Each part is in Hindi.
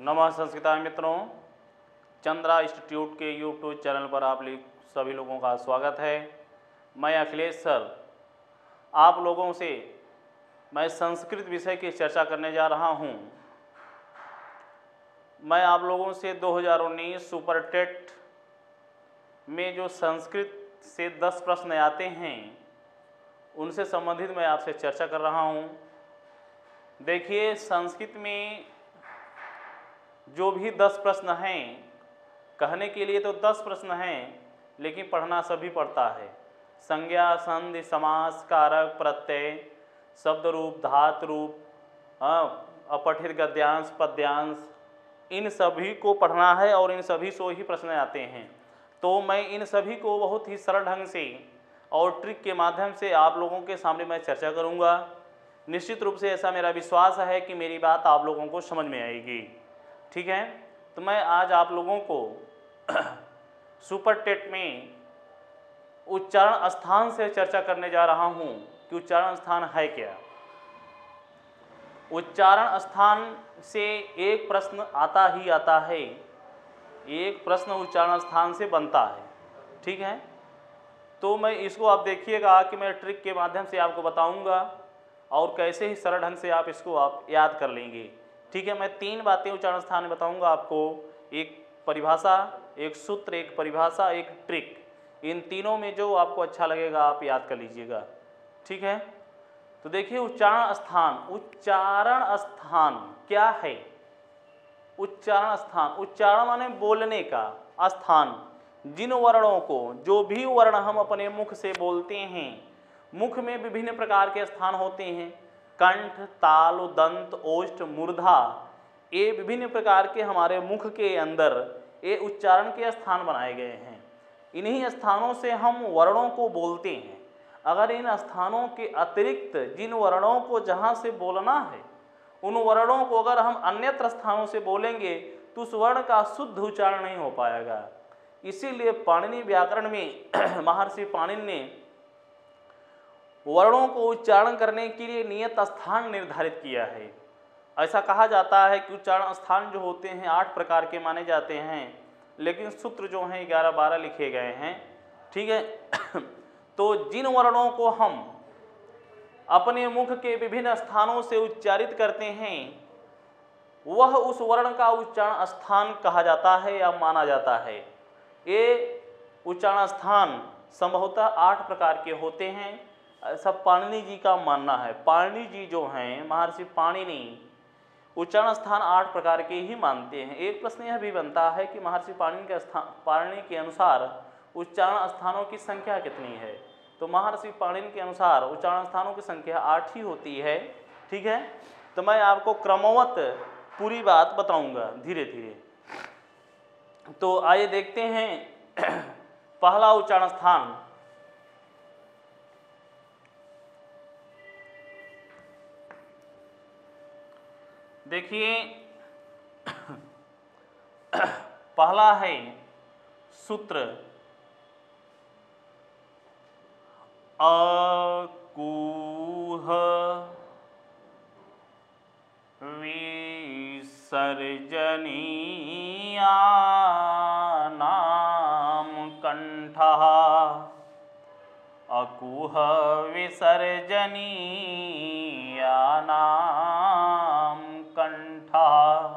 नमः संस्कृताय मित्रों, चंद्रा इंस्टीट्यूट के यूट्यूब चैनल पर आप सभी लोगों का स्वागत है। मैं अखिलेश सर आप लोगों से मैं संस्कृत विषय की चर्चा करने जा रहा हूं। मैं आप लोगों से 2019 सुपर टेट में जो संस्कृत से 10 प्रश्न आते हैं उनसे संबंधित मैं आपसे चर्चा कर रहा हूं। देखिए, संस्कृत में जो भी 10 प्रश्न हैं, कहने के लिए तो 10 प्रश्न हैं, लेकिन पढ़ना सभी पढ़ता है। संज्ञा, संधि, समास, कारक, प्रत्यय, शब्द रूप, धातु रूप, अपठित गद्यांश, पद्यांश, इन सभी को पढ़ना है और इन सभी से ही प्रश्न आते हैं। तो मैं इन सभी को बहुत ही सरल ढंग से और ट्रिक के माध्यम से आप लोगों के सामने मैं चर्चा करूंगा। निश्चित रूप से ऐसा मेरा विश्वास है कि मेरी बात आप लोगों को समझ में आएगी। ठीक है, तो मैं आज आप लोगों को सुपर टेट में उच्चारण स्थान से चर्चा करने जा रहा हूं कि उच्चारण स्थान है क्या। उच्चारण स्थान से एक प्रश्न आता ही आता है, एक प्रश्न उच्चारण स्थान से बनता है। ठीक है, तो मैं इसको आप देखिएगा कि मैं ट्रिक के माध्यम से आपको बताऊंगा और कैसे ही सरल ढंग से आप इसको आप याद कर लेंगे। ठीक है, मैं 3 बातें उच्चारण स्थान में बताऊंगा आपको, एक परिभाषा, एक सूत्र, एक परिभाषा, एक ट्रिक। इन तीनों में जो आपको अच्छा लगेगा आप याद कर लीजिएगा। ठीक है, तो देखिए उच्चारण स्थान। उच्चारण स्थान क्या है? उच्चारण स्थान, उच्चारण माने बोलने का, स्थान जिन वर्णों को, जो भी वर्ण हम अपने मुख से बोलते हैं, मुख में विभिन्न प्रकार के स्थान होते हैं। कंठ, ताल, दंत, ओष्ठ, मूर्धा, ये विभिन्न प्रकार के हमारे मुख के अंदर ये उच्चारण के स्थान बनाए गए हैं। इन्हीं स्थानों से हम वर्णों को बोलते हैं। अगर इन स्थानों के अतिरिक्त जिन वर्णों को जहाँ से बोलना है, उन वर्णों को अगर हम अन्यत्र स्थानों से बोलेंगे तो उस वर्ण का शुद्ध उच्चारण नहीं हो पाएगा। इसीलिए पाणिनि व्याकरण में महर्षि पाणिनि ने वर्णों को उच्चारण करने के लिए नियत स्थान निर्धारित किया है। ऐसा कहा जाता है कि उच्चारण स्थान जो होते हैं 8 प्रकार के माने जाते हैं, लेकिन सूत्र जो हैं 11-12 लिखे गए हैं। ठीक है, तो जिन वर्णों को हम अपने मुख के विभिन्न स्थानों से उच्चारित करते हैं वह उस वर्ण का उच्चारण स्थान कहा जाता है या माना जाता है। ये उच्चारण स्थान संभवतः 8 प्रकार के होते हैं, ऐसा पाणिनि जी का मानना है। पाणिनि जी जो हैं, महर्षि पाणिनि, उच्चारण स्थान 8 प्रकार के ही मानते हैं। एक प्रश्न यह भी बनता है कि महर्षि पाणिनि के अनुसार उच्चारण स्थानों की संख्या कितनी है? तो महर्षि पाणिनि के अनुसार उच्चारण स्थानों की संख्या 8 ही होती है। ठीक है, तो मैं आपको क्रमवत पूरी बात बताऊंगा धीरे धीरे। तो आइए देखते हैं पहला उच्चारण स्थान। देखिए पहला है सूत्र अकुह विसर्जनीयानाम कंठः। अकुह विसर्जनीयानाम कंठः।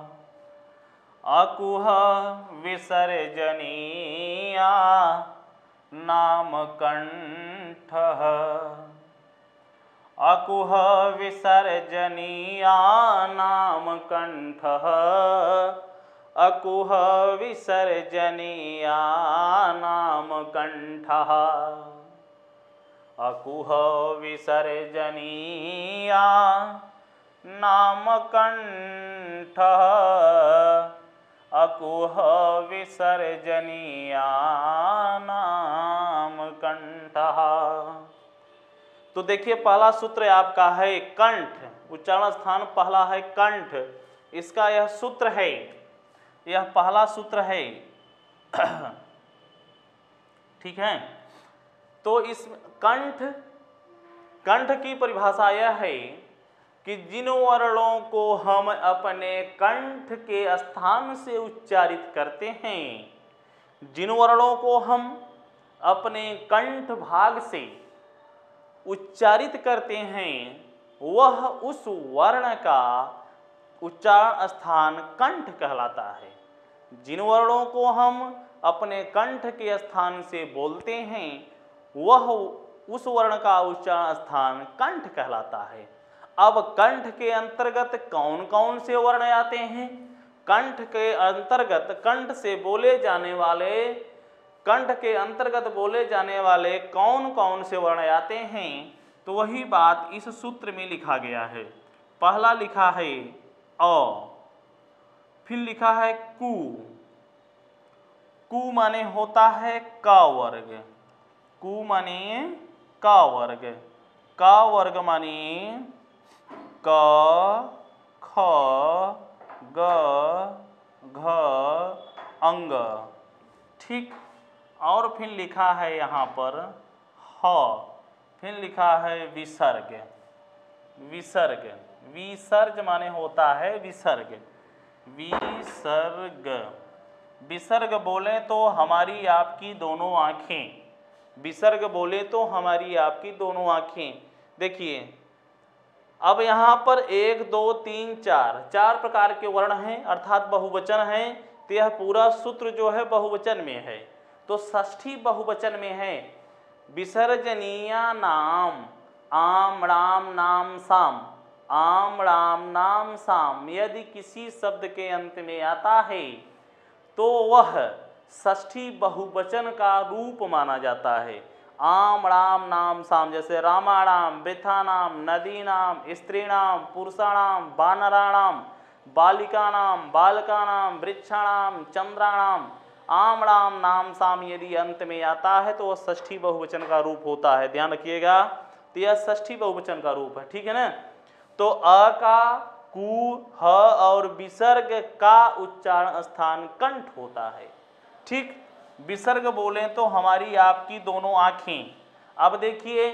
अकुह विसर्जनीया नाम कंठः। अकुह विसर्जनीया नाम कंठः। अकुह विसर्जनीया नाम कंठः। अकुह विसर्जनीया नाम कंठः। अकुह विसर्जनीया नाम कंठः। तो देखिए पहला सूत्र आपका है कंठ। उच्चारण स्थान पहला है कंठ, इसका यह सूत्र है, यह पहला सूत्र है। ठीक है, तो इस कंठ की परिभाषा यह है कि जिन वर्णों को हम अपने कंठ के स्थान से उच्चारित करते हैं, जिन वर्णों को हम अपने कंठ भाग से उच्चारित करते हैं, वह उस वर्ण का उच्चारण स्थान कंठ कहलाता है। जिन वर्णों को हम अपने कंठ के स्थान से बोलते हैं, वह उस वर्ण का उच्चारण स्थान कंठ कहलाता है। अब कंठ के अंतर्गत कौन कौन से वर्ण आते हैं? कंठ के अंतर्गत कंठ के अंतर्गत बोले जाने वाले कौन कौन से वर्ण आते हैं, तो वही बात इस सूत्र में लिखा गया है। पहला लिखा है अ, फिर लिखा है कु। कु माने होता है क वर्ग। कु माने क वर्ग। क वर्ग माने क, ख, ग, घ, अंग। ठीक। और फिर लिखा है यहाँ पर ह, फिर लिखा है विसर्ग। विसर्ग, विसर्ग माने होता है विसर्ग। विसर्ग, विसर्ग बोले तो हमारी आपकी दोनों आँखें, विसर्ग बोले तो हमारी आपकी दोनों आँखें। देखिए अब यहाँ पर 1 2 3 4 प्रकार के वर्ण हैं, अर्थात बहुवचन हैं। तो यह पूरा सूत्र जो है बहुवचन में है, तो षष्ठी बहुवचन में है। विसर्जनीया नाम आम राम नाम साम, आम राम नाम साम यदि किसी शब्द के अंत में आता है तो वह षष्ठी बहुवचन का रूप माना जाता है। आम राम नाम साम, जैसे रामाणाम, वृथानाम, नदीनाम, स्त्रीणाम, पुरुषाणाम, वानराणाम, बालिकानाम, बालकानाम, वृक्षाणाम, चंद्राणाम, आम राम नाम साम यदि अंत में आता है तो वह षष्ठी बहुवचन का रूप होता है। ध्यान रखिएगा, तो यह षष्ठी बहुवचन का रूप है। ठीक है ना। तो अ का, कु, ह और विसर्ग का उच्चारण स्थान कंठ होता है। ठीक। विसर्ग बोलें तो हमारी आपकी दोनों आँखें। अब देखिए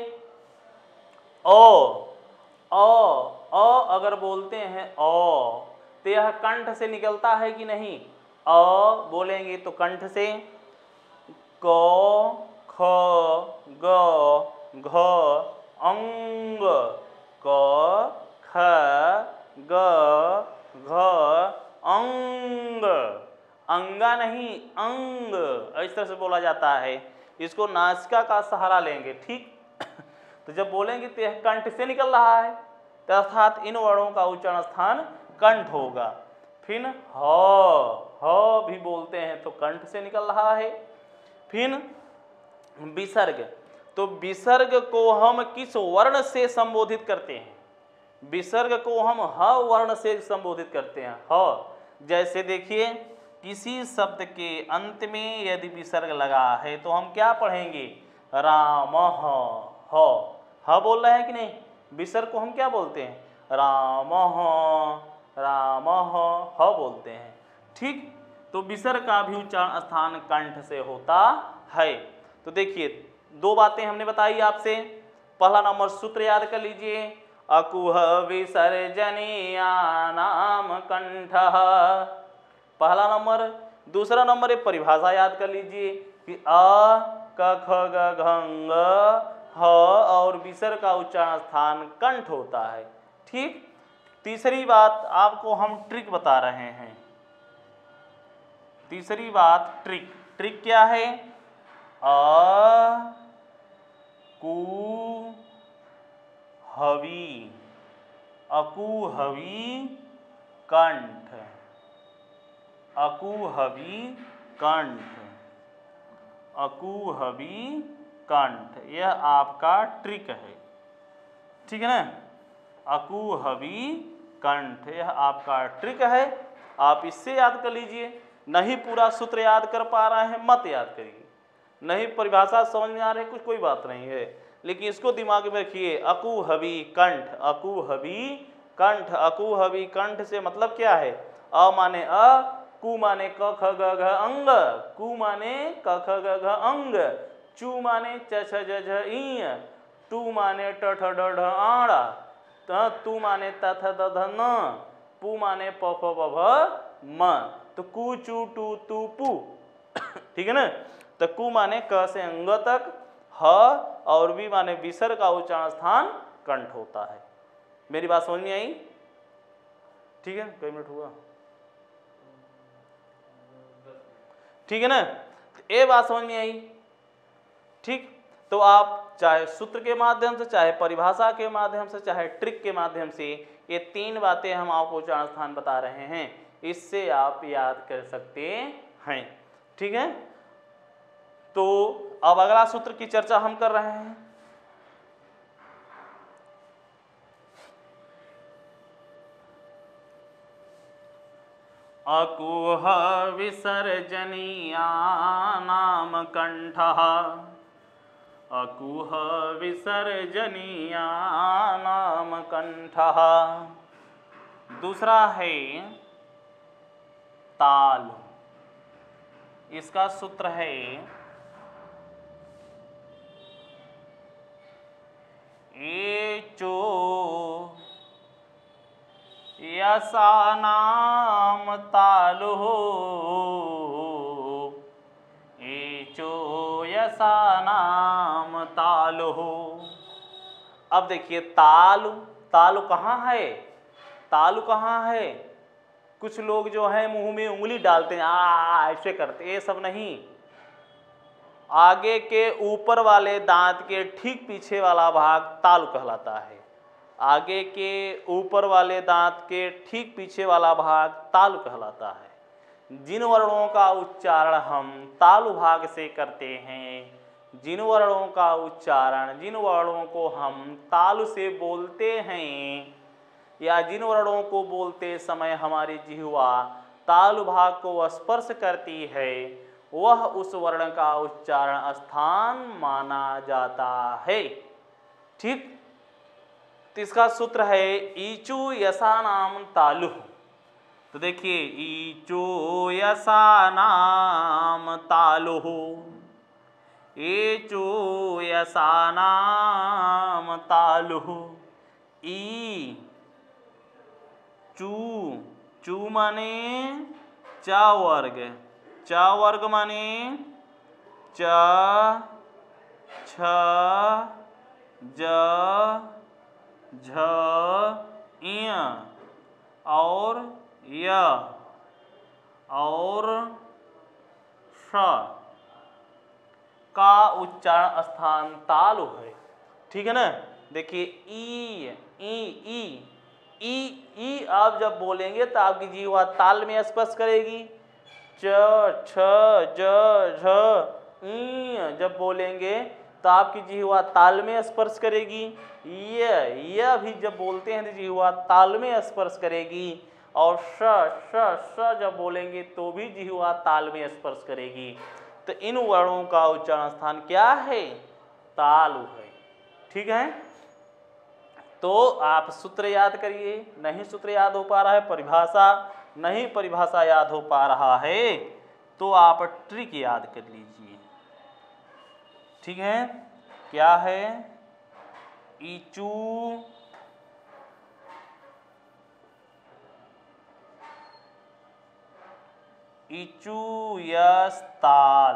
अगर बोलते हैं तो यह कंठ से निकलता है कि नहीं? बोलेंगे तो कंठ से। क, ख, ग, घ, अंग। क, ख, ग, घ, अंग। अंगा नहीं, अंग, इस तरह से बोला जाता है। इसको नासिका का सहारा लेंगे। ठीक। तो जब बोलेंगे तो यह कंठ से निकल रहा है, तो अर्थात इन वर्णों का उच्चारण स्थान कंठ होगा। फिर ह भी बोलते हैं तो कंठ से निकल रहा है। फिर विसर्ग, तो विसर्ग को हम किस वर्ण से संबोधित करते हैं? विसर्ग को हम ह वर्ण से संबोधित करते हैं। ह, जैसे देखिए किसी शब्द के अंत में यदि विसर्ग लगा है तो हम क्या पढ़ेंगे? रामः। ह बोल रहे हैं कि नहीं? विसर्ग को हम क्या बोलते हैं? रामः, रामः, ह बोलते हैं। ठीक। तो विसर्ग का भी उच्चारण स्थान कंठ से होता है। तो देखिए दो बातें हमने बताई आपसे। पहला नंबर सूत्र याद कर लीजिए, अकुह विसर्जनीया नाम कंठः, पहला नंबर। दूसरा नंबर एक परिभाषा याद कर लीजिए कि अ, क, ख, ग, घ, अंग, ह और विसर्ग का उच्चारण स्थान कंठ होता है। ठीक। तीसरी बात आपको हम ट्रिक बता रहे हैं। तीसरी बात ट्रिक। ट्रिक क्या है? अ, कु, हवि, अकुहवी कंठ, अकुहवी कंठ, अकुहवी कंठ, यह आपका ट्रिक है। ठीक है ना। अकुहवी कंठ, यह आपका ट्रिक है। आप इससे याद कर लीजिए। नहीं पूरा सूत्र याद कर पा रहे हैं, मत याद करिए। नहीं परिभाषा समझ में आ रही है, कुछ कोई बात नहीं है, लेकिन इसको दिमाग में रखिए। अकुहवी कंठ, अकुहवी कंठ, अकुहवी कंठ से मतलब क्या है? अ माने अ, कु माने क, ख, ग, घ, अंग, कु माने क, ख, ग, घ, अंग, चू माने च, छ, ज, झ, इ, टू माने ट, ठ, ड, ढ, आड़ा। तू माने त थ द ध न, पू माने प फ ब भ म, तो कू चू टू तू पू। ठीक है ना। तो कू माने क से अंग तक, ह और वी माने विसर्ग का उच्चारण स्थान कंठ होता है। मेरी बात समझ में आई? ठीक है, कई मिनट हुआ? ठीक है ना। तो ये बात समझ में आई। ठीक, तो आप चाहे सूत्र के माध्यम से, चाहे परिभाषा के माध्यम से, चाहे ट्रिक के माध्यम से, ये तीन बातें हम आपको उच्चारण स्थान बता रहे हैं, इससे आप याद कर सकते हैं। ठीक है, तो अब अगला सूत्र की चर्चा हम कर रहे हैं। अकुह विसर्जनीया नाम कंठः, अकुह विसर्जनीया नाम कंठः। दूसरा है ताल, इसका सूत्र है एचो यसा नाम तालु, एचो यसा नाम तालु। अब देखिए तालु, तालु कहाँ है? तालु कहाँ है? कुछ लोग जो है मुंह में उंगली डालते हैं, ऐसे करते, ये सब नहीं। आगे के ऊपर वाले दांत के ठीक पीछे वाला भाग तालु कहलाता है। आगे के ऊपर वाले दांत के ठीक पीछे वाला भाग तालु कहलाता है। जिन वर्णों का उच्चारण हम तालु भाग से करते हैं, जिन वर्णों का उच्चारण, जिन वर्णों को हम तालु से बोलते हैं, या जिन वर्णों को बोलते समय हमारी जिह्वा तालु भाग को स्पर्श करती है, वह उस वर्ण का उच्चारण स्थान माना जाता है। ठीक, तो इसका सूत्र है ईचु यसा नाम तालु। तो देखिए ईचु यसा नाम तालु, ईचु यसा नाम तालु। ई चू, चू माने च वर्ग, च वर्ग माने च, छ, ज, झ, इय और य और श का उच्चारण स्थान तालु है। ठीक है ना। देखिए ई, ई ई ई आप जब बोलेंगे तो आपकी जीवा ताल में स्पर्श करेगी। च, छ, ज, झ, ई जब बोलेंगे तो आपकी जीवा ताल में स्पर्श करेगी। यह भी जब बोलते हैं तो जीवा ताल में स्पर्श करेगी। और श जब बोलेंगे तो भी जीवा ताल में स्पर्श करेगी। तो इन वर्णों का उच्चारण स्थान क्या है? तालु है। ठीक है, तो आप सूत्र याद करिए। नहीं सूत्र याद हो पा रहा है, परिभाषा नहीं परिभाषा याद हो पा रहा है, तो आप ट्रिक याद कर लीजिए। ठीक है, क्या है? ईचू ईचू यस ताल,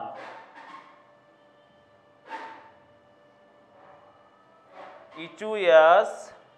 ईचू यस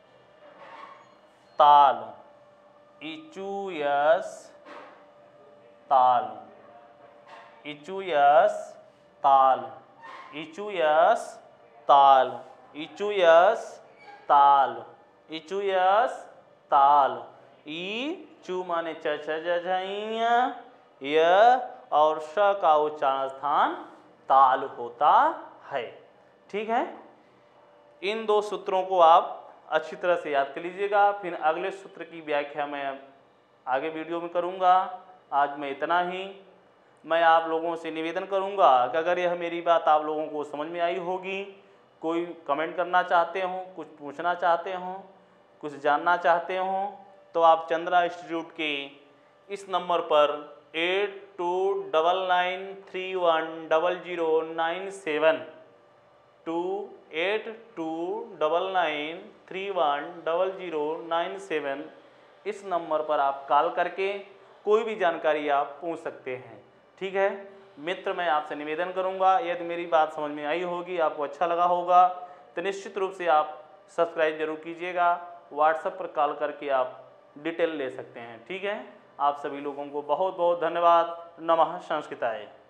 ताल, ईचू यस ताल, ईचू यस ताल, ईचू यस ताल, ईचू यस ताल, ईचू यस ताल। ई चू माने च छ ज झ इ य और श का उच्चारण स्थान ताल होता है। ठीक है, इन दो सूत्रों को आप अच्छी तरह से याद कर लीजिएगा। फिर अगले सूत्र की व्याख्या मैं आगे वीडियो में करूंगा। आज मैं इतना ही। मैं आप लोगों से निवेदन करूंगा कि अगर यह मेरी बात आप लोगों को समझ में आई होगी, कोई कमेंट करना चाहते हो, कुछ पूछना चाहते हो, कुछ जानना चाहते हो, तो आप चंद्रा इंस्टीट्यूट के इस नंबर पर 8299310097 28299 910097 इस नंबर पर आप कॉल करके कोई भी जानकारी आप पूछ सकते हैं। ठीक है मित्र, मैं आपसे निवेदन करूंगा यदि मेरी बात समझ में आई होगी, आपको अच्छा लगा होगा तो निश्चित रूप से आप सब्सक्राइब जरूर कीजिएगा। व्हाट्सएप पर कॉल करके आप डिटेल ले सकते हैं। ठीक है, आप सभी लोगों को बहुत बहुत धन्यवाद। नमः संस्कृताय।